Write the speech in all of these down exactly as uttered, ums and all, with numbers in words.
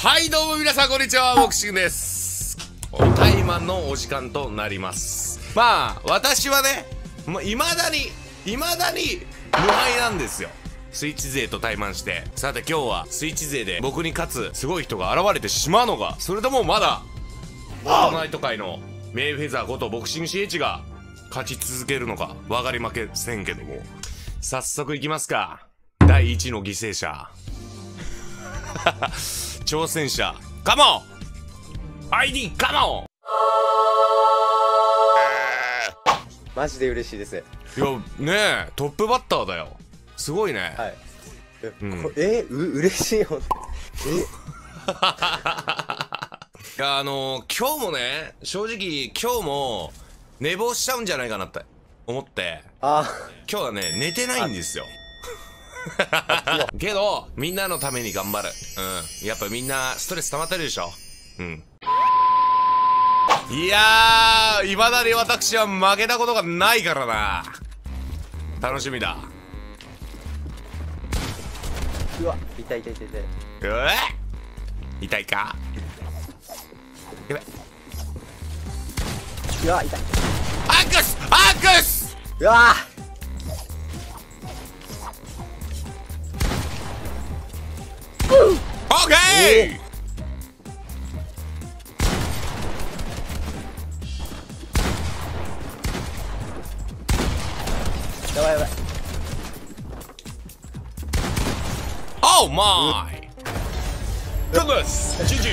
はいどうも皆さんこんにちは、ボクシングです。タイマンのお時間となります。まあ私はね、もう未だに未だに無敗なんですよ。スイッチ勢と対マンして、さて今日はスイッチ勢で僕に勝つすごい人が現れてしまうのか、それともまだフォートナイト界のメイフェザーことボクシング シーエイチ が勝ち続けるのか分かりませんけども、早速いきますか。だいいちの犠牲者挑戦者カモン アイディー カモン。 マジで嬉しいです。 いやねえ、トップバッターだよ。すごいね。 はい。え、 うん、 こえう嬉しいよ。えいやあのー、今日もね、正直今日も寝坊しちゃうんじゃないかなって思って、 あ今日はね寝てないんですよ。けどみんなのために頑張る。うん、やっぱみんなストレス溜まってるでしょ。うん。いやー、未だに私は負けたことがないからな。楽しみだ。 うわ、痛い痛い痛い痛い。 えー、痛いか。やべ。 うわ、痛い。 アークスアークス。 うわオッケー。 やばいやばい。 オーマイグッドネス。ジジ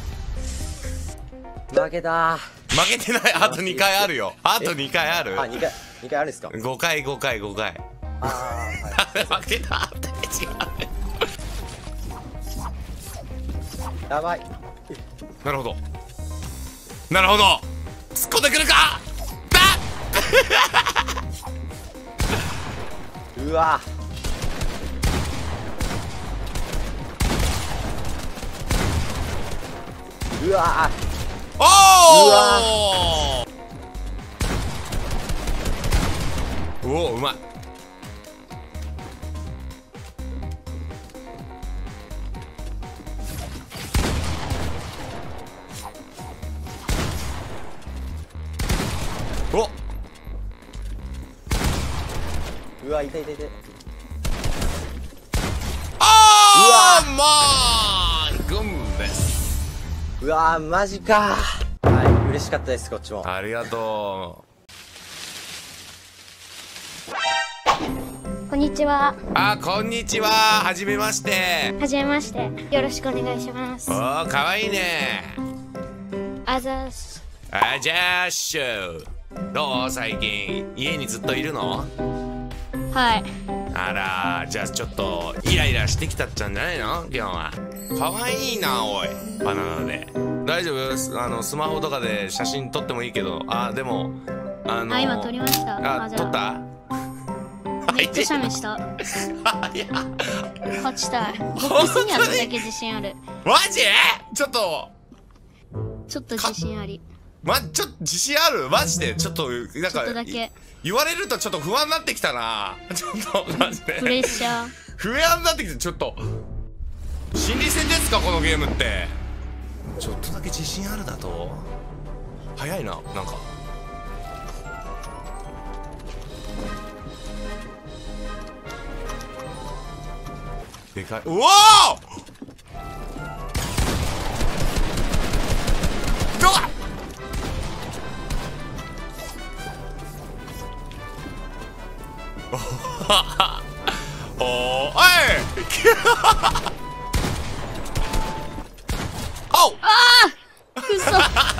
イ負けた。 負けてない。あとにかいあるよ。あとにかいある。 あ、にかいにかいあるんですか。 ごかいごかいごかい。 ああ、 はい、負けたって違う。 やばい。 なるほどなるほど、突っ込んでくるか。だうわうわおおうお、うまい。おっ、 うわ、痛い痛い痛い。 あー、まあグンです。 うわー、マジかー。はい、嬉しかったです。こっちもありがとう。こんにちは。 あ、こんにちは。はじめまして。 はじめまして。よろしくお願いします。 おー、かわいいね。 あざーす。 あじゃーしゅ。どう最近家にずっといるの？ はい。 あら、じゃあちょっとイライラしてきたっちゃうんじゃないの今日は。かわいいな、おい。バナナで大丈夫？あのスマホとかで写真撮ってもいいけど。あ、でもあのあ、今撮りました。 あ、撮った？ めっちゃ写メした。 いや、 勝ちたい。ボックスにはどれだけ自信ある？ マジ？ちょっとちょっと自信あり。 ま、ちょっと自信ある？マジでちょっとなんかちょっとだけ言われるとちょっと不安になってきたな。ちょっとマジでプレッシャー。 不安になってきて、ちょっと心理戦ですかこのゲームって。ちょっとだけ自信あるだと早いな。なんかでかい。うわー、どうだ。おお、おいおう。 ああくそ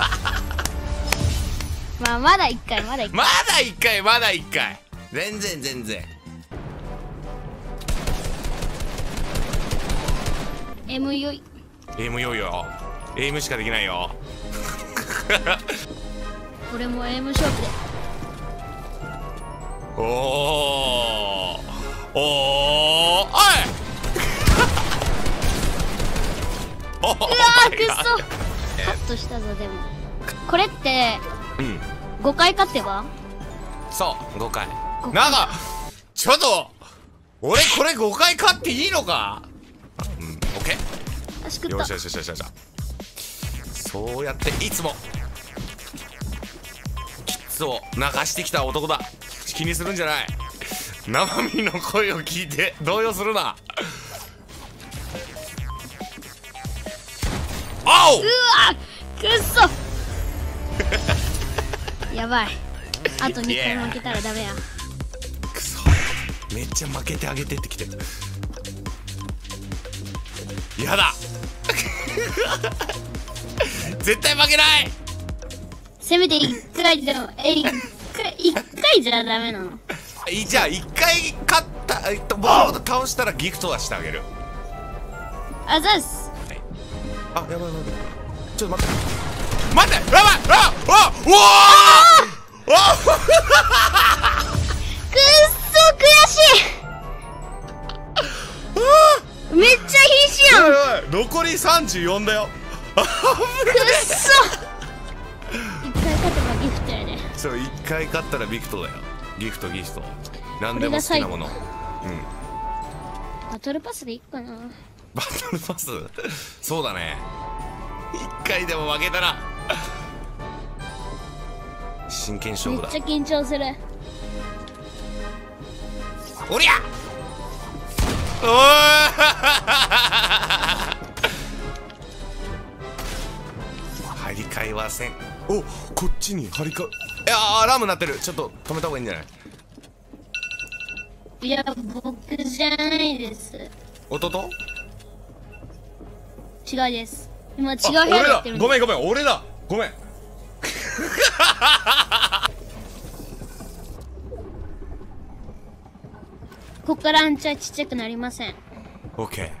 まあまだ一回まだ一回まだ一回まだ一回全然全然。 M よい。 エイムよいよ。エイムしかできないよ。 俺も M 勝負で。 おおおお、おいうわーくそカットしたぞ。でもこれってうんごかい勝てば。 そうごかい。 ごかいなんかちょっと俺これごかい勝っていいのか。うん、オッケー。 足食った。 よしよしよしよしよし。そうやっていつもキッズを泣かしてきた男だ。気にするんじゃない。生身の声を聞いて動揺するな。あおうわくっそやばい。あとにかい負けたらダメや。 くそ、めっちゃ負けてあげてってきてる。やだ絶対負けない。 せめていっかいでも、えいっかいいっかいじゃダメなの。 いじゃあいっかい勝った、えっと僕のこと倒したらギフトはしてあげる。 あざっす。 あ、やばいやばい、ちょっと待って待って、やばい、ああうわーあくっそ悔しい。めっちゃ必死やん。 やばい、残りさんじゅうよんだよ。 くっそ一回勝てばギフトやで。 そう、一回勝ったらビクトだよ。ギフトギフト何でも好きなもの。うん、 バトルパスでいいかな。 バトルパスそうだね。一回でも負けたら真剣勝負だ。 めっちゃ緊張する。 おりゃおー張り替えはせん。お、こっちに張り替え、いやーアラーム鳴ってる。ちょっと止めた方がいいんじゃない。 いや僕じゃないです。 弟違うです。今違う部あ屋でや俺だってるんで。 ごめんごめん、俺だごめんこっからアンチはちっちゃくなりません。 オッケ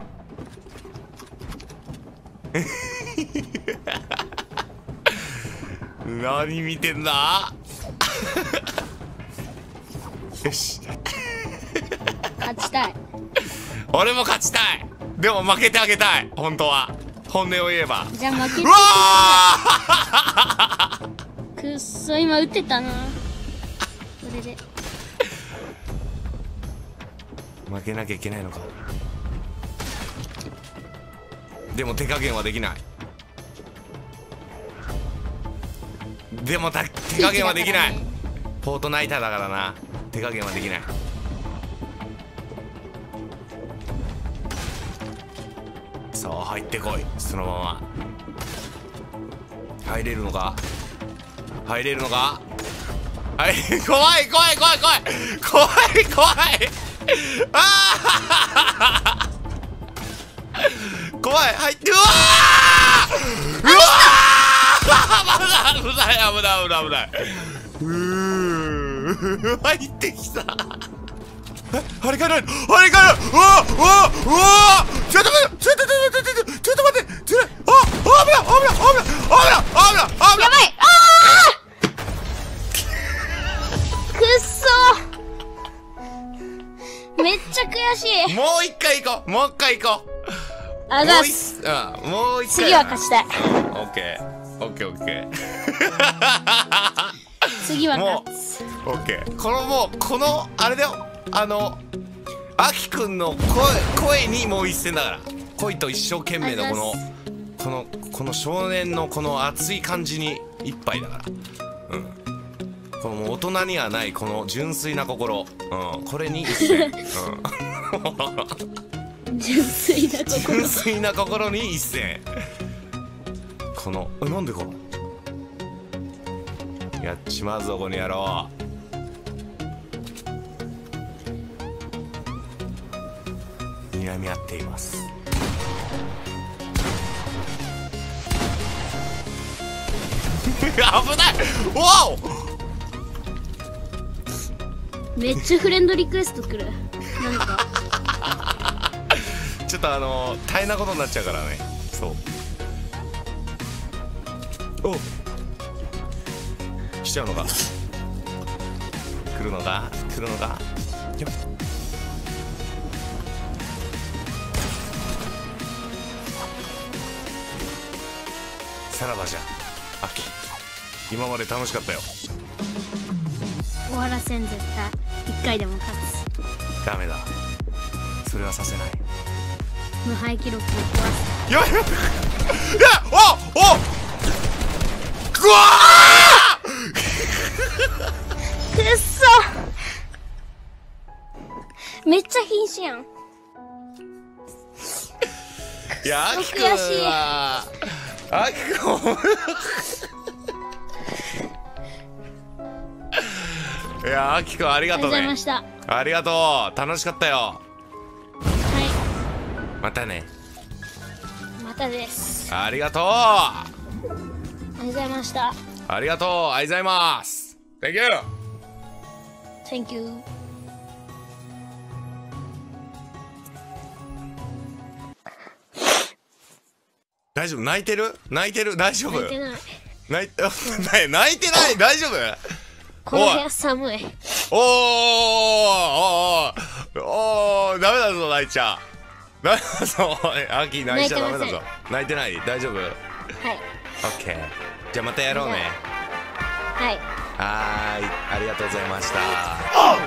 ー何見てんだよし勝ちたい。 俺も勝ちたい。でも負けてあげたい。本当は本音を言えば。 じゃあ負けてうわーくっそ今打ってたな。これで負けなきゃいけないのか。でも手加減はできない。でもた手加減はできない。フォートナイターだからな。手加減はできない。さあ入ってこい。そのまま入れるのか。入れるのか。はい、怖い怖い怖い怖い怖い怖いああ怖い。入って、うわーうわー危ない危ない危ない危ない危ないうー入ってきた。え、張り替えないの、張り替えない。うわうわうわちょっと待ってちょっと待ってちょっと待ってちょっと待ってあ危ない危ない危ない危ない危ない危ない危ない。 やばい。あーくっそめっちゃ悔しい。 もう一回行こう。もう一回行こう。 あざっす。 もう一、うん、もう一回。 次は勝ちたい。 オッケーオッケーオッケー次はも勝つ。 うオッケー。このもうこのあれだよ。あのアキくんの声声にもう一戦だから。恋と一生懸命のこのこのこの少年のこの熱い感じに一杯だから。うん。このもう大人にはないこの純粋な心、うん、これに一戦。うん純粋な心。 純粋な心に一戦。このえなんでかやっちまうぞこの野郎。睨み合っています危ないわおめっちゃフレンドリクエストくる。なんかちょっとあのー、大変なことになっちゃうからね。そうお来ちゃうのか。来るのか来るのかよっさらばじゃアキ。今まで楽しかったよ。 終わらせん絶対。一回でも勝つ。 ダメだそれはさせない。 無敗記録を壊す。 やばいやばい。いや、おおくわくっそめっちゃ瀕死やん。 いや、あきくん悔しいはあきくんいや、あきくんありがありがとうごとうね。 ざいました。 ありがとう、楽しかったよ。 はまたね。 い、またです。 ありがとう。 ありがとうございました。 ありがとう。ありがとうございます。Thank you。 Thank you。 大丈夫？泣いてる？泣いてる？大丈夫？ 泣いてない。 泣いて泣いてない？大丈夫？ この部屋寒い。 おーおーおーおー、ダメだぞ、泣いちゃう。ダメだぞ、アキ泣いちゃダメだぞ。泣いてない？大丈夫？はい。オッケー。じゃあまたやろうね。 はい。 はーい、ありがとうございました。